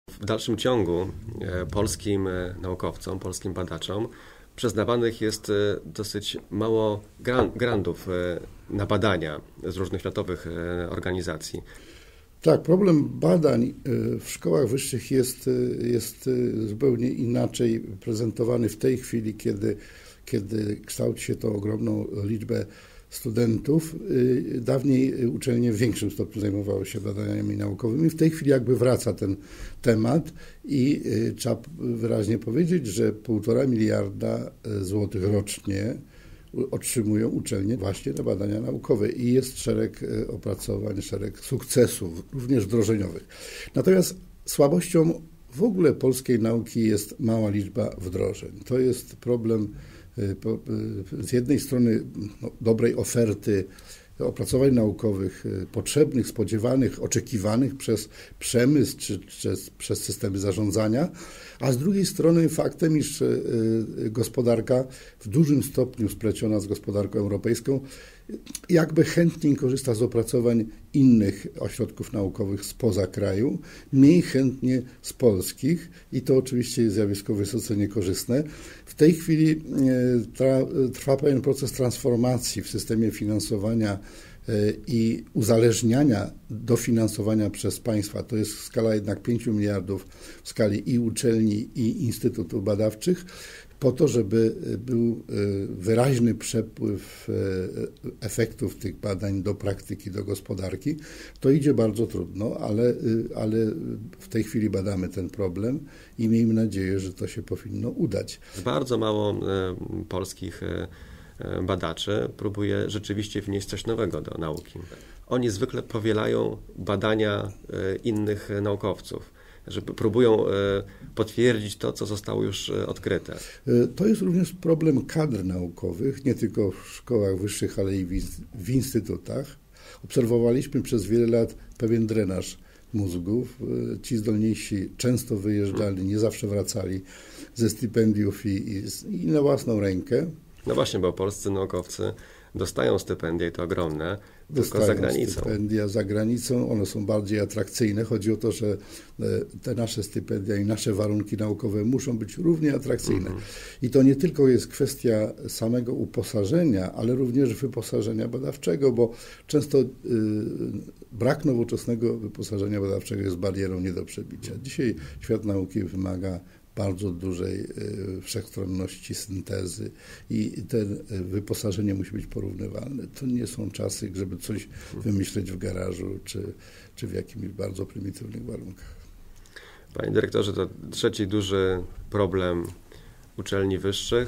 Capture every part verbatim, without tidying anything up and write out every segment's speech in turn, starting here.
W dalszym ciągu polskim naukowcom, polskim badaczom przyznawanych jest dosyć mało grantów na badania z różnych światowych organizacji. Tak, problem badań w szkołach wyższych jest, jest zupełnie inaczej prezentowany w tej chwili, kiedy, kiedy kształci się tą ogromną liczbę studentów. Dawniej uczelnie w większym stopniu zajmowały się badaniami naukowymi. W tej chwili jakby wraca ten temat i trzeba wyraźnie powiedzieć, że półtora miliarda złotych rocznie otrzymują uczelnie właśnie na badania naukowe i jest szereg opracowań, szereg sukcesów, również wdrożeniowych. Natomiast słabością w ogóle polskiej nauki jest mała liczba wdrożeń. To jest problem z jednej strony no, dobrej oferty opracowań naukowych potrzebnych, spodziewanych, oczekiwanych przez przemysł czy, czy przez systemy zarządzania, a z drugiej strony faktem, iż gospodarka w dużym stopniu spleciona z gospodarką europejską jakby chętniej korzysta z opracowań innych ośrodków naukowych spoza kraju, mniej chętnie z polskich i to oczywiście jest zjawisko wysoce niekorzystne. W tej chwili trwa pewien proces transformacji w systemie finansowania i uzależniania dofinansowania przez państwa. To jest skala jednak pięciu miliardów w skali i uczelni, i instytutów badawczych, po to, żeby był wyraźny przepływ efektów tych badań do praktyki, do gospodarki. To idzie bardzo trudno, ale, ale w tej chwili badamy ten problem i miejmy nadzieję, że to się powinno udać. Bardzo mało polskich badaczy próbuje rzeczywiście wnieść coś nowego do nauki. Oni zwykle powielają badania innych naukowców, że próbują potwierdzić to, co zostało już odkryte. To jest również problem kadr naukowych, nie tylko w szkołach wyższych, ale i w instytutach. Obserwowaliśmy przez wiele lat pewien drenaż mózgów. Ci zdolniejsi często wyjeżdżali, nie zawsze wracali ze stypendiów i, i, i na własną rękę. No właśnie, bo polscy naukowcy dostają stypendia i to ogromne, dostają tylko za granicą. stypendia za granicą, one są bardziej atrakcyjne. Chodzi o to, że te nasze stypendia i nasze warunki naukowe muszą być równie atrakcyjne. Mm-hmm. I to nie tylko jest kwestia samego uposażenia, ale również wyposażenia badawczego, bo często y, brak nowoczesnego wyposażenia badawczego jest barierą nie do przebicia. Dzisiaj świat nauki wymaga bardzo dużej wszechstronności syntezy i to wyposażenie musi być porównywalne. To nie są czasy, żeby coś wymyśleć w garażu czy, czy w jakimś bardzo prymitywnych warunkach. Panie dyrektorze, to trzeci duży problem uczelni wyższych.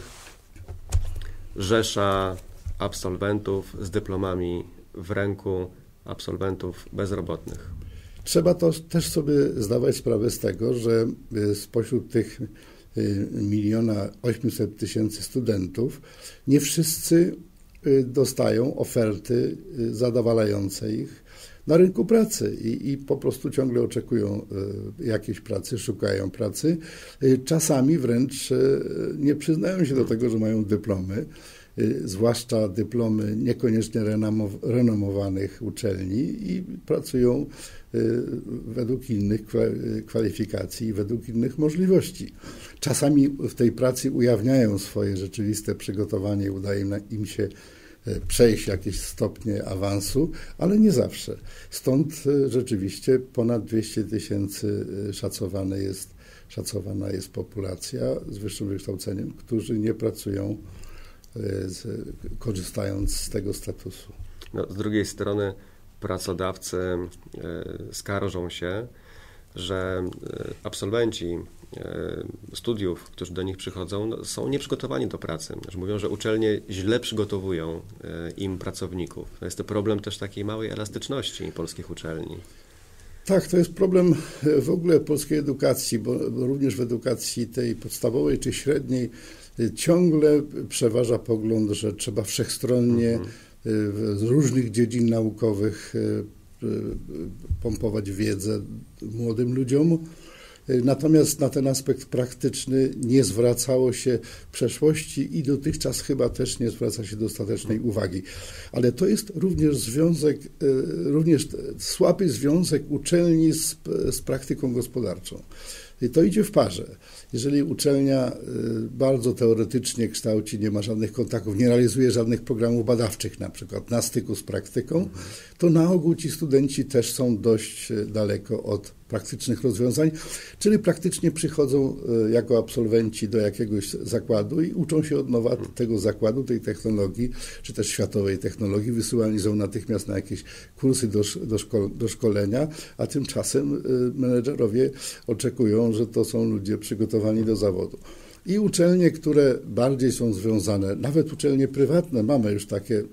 Rzesza absolwentów z dyplomami w ręku, absolwentów bezrobotnych. Trzeba to też sobie zdawać sprawę z tego, że spośród tych miliona osiemset tysięcy studentów nie wszyscy dostają oferty zadowalające ich na rynku pracy i, i po prostu ciągle oczekują jakiejś pracy, szukają pracy. Czasami wręcz nie przyznają się do tego, że mają dyplomy, zwłaszcza dyplomy niekoniecznie renomowanych uczelni i pracują według innych kwalifikacji i według innych możliwości. Czasami w tej pracy ujawniają swoje rzeczywiste przygotowanie, udaje im się przejść jakieś stopnie awansu, ale nie zawsze. Stąd rzeczywiście ponad dwieście tysięcy szacowane jest, szacowana jest populacja z wyższym wykształceniem, którzy nie pracują z, korzystając z tego statusu. No, z drugiej strony pracodawcy skarżą się, że absolwenci studiów, którzy do nich przychodzą, no, są nieprzygotowani do pracy. Że mówią, że uczelnie źle przygotowują im pracowników. To jest to problem też takiej małej elastyczności polskich uczelni. Tak, to jest problem w ogóle polskiej edukacji, bo, bo również w edukacji tej podstawowej czy średniej ciągle przeważa pogląd, że trzeba wszechstronnie mhm. z różnych dziedzin naukowych pompować wiedzę młodym ludziom Natomiast na ten aspekt praktyczny nie zwracało się w przeszłości i dotychczas chyba też nie zwraca się dostatecznej uwagi. Ale to jest również związek, również słaby związek uczelni z, z praktyką gospodarczą. I to idzie w parze. Jeżeli uczelnia bardzo teoretycznie kształci, nie ma żadnych kontaktów, nie realizuje żadnych programów badawczych na przykład na styku z praktyką, to na ogół ci studenci też są dość daleko od praktycznych rozwiązań, czyli praktycznie przychodzą jako absolwenci do jakiegoś zakładu i uczą się od nowa tego zakładu, tej technologii, czy też światowej technologii, wysyłani są natychmiast na jakieś kursy do, do, szko, do szkolenia, a tymczasem menedżerowie oczekują, że to są ludzie przygotowani do zawodu. I uczelnie, które bardziej są związane, nawet uczelnie prywatne, mamy już takie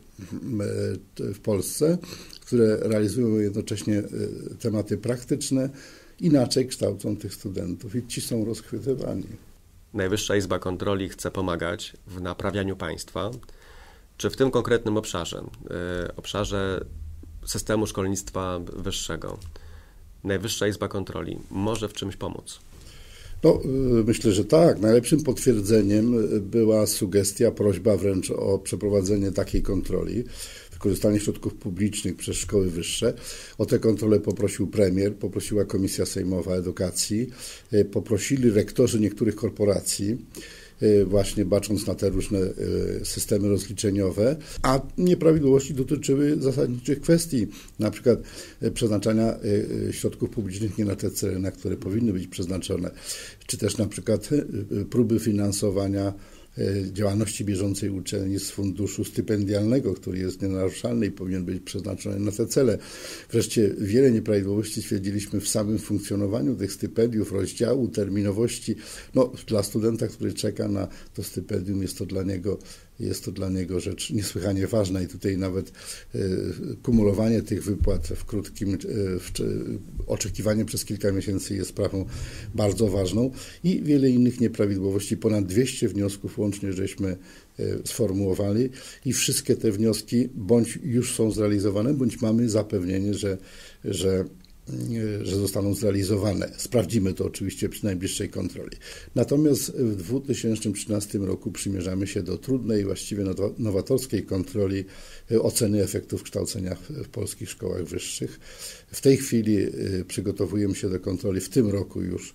w Polsce, które realizują jednocześnie tematy praktyczne, inaczej kształcą tych studentów i ci są rozchwytywani. Najwyższa Izba Kontroli chce pomagać w naprawianiu państwa. Czy w tym konkretnym obszarze, obszarze systemu szkolnictwa wyższego, Najwyższa Izba Kontroli może w czymś pomóc? No, myślę, że tak. Najlepszym potwierdzeniem była sugestia, prośba wręcz o przeprowadzenie takiej kontroli, wykorzystanie środków publicznych przez szkoły wyższe. O tę kontrolę poprosił premier, poprosiła Komisja Sejmowa Edukacji, poprosili rektorzy niektórych korporacji, właśnie bacząc na te różne systemy rozliczeniowe, a nieprawidłowości dotyczyły zasadniczych kwestii, na przykład przeznaczania środków publicznych nie na te cele, na które powinny być przeznaczone, czy też na przykład próby finansowania działalności bieżącej uczelni z funduszu stypendialnego, który jest nienaruszalny i powinien być przeznaczony na te cele. Wreszcie wiele nieprawidłowości stwierdziliśmy w samym funkcjonowaniu tych stypendiów, rozdziału, terminowości. No, dla studenta, który czeka na to stypendium, jest to dla niego Jest to dla niego rzecz niesłychanie ważna i tutaj nawet y, kumulowanie tych wypłat w krótkim y, w, oczekiwanie przez kilka miesięcy jest sprawą bardzo ważną i wiele innych nieprawidłowości. Ponad dwieście wniosków łącznie żeśmy y, sformułowali i wszystkie te wnioski bądź już są zrealizowane, bądź mamy zapewnienie, że, że że zostaną zrealizowane. Sprawdzimy to oczywiście przy najbliższej kontroli. Natomiast w dwa tysiące trzynastym roku przymierzamy się do trudnej, właściwie nowatorskiej kontroli oceny efektów kształcenia w polskich szkołach wyższych. W tej chwili przygotowujemy się do kontroli, w tym roku już,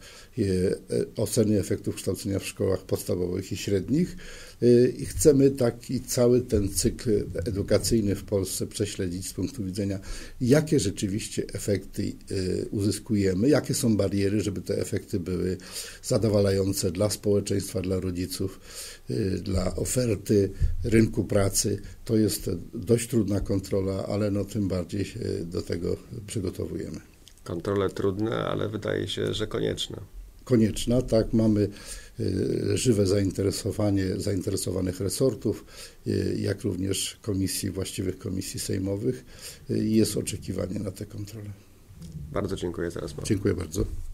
oceny efektów kształcenia w szkołach podstawowych i średnich i chcemy taki cały ten cykl edukacyjny w Polsce prześledzić z punktu widzenia, jakie rzeczywiście efekty uzyskujemy, jakie są bariery, żeby te efekty były zadowalające dla społeczeństwa, dla rodziców, dla oferty rynku pracy. To jest dość trudna kontrola, ale no tym bardziej się do tego przygotowujemy. Kontrole trudne, ale wydaje się, że konieczne. Konieczna, tak, mamy żywe zainteresowanie zainteresowanych resortów, jak również komisji, właściwych komisji sejmowych. Jest oczekiwanie na tę kontrolę. Bardzo dziękuję za rozmowę. Dziękuję bardzo.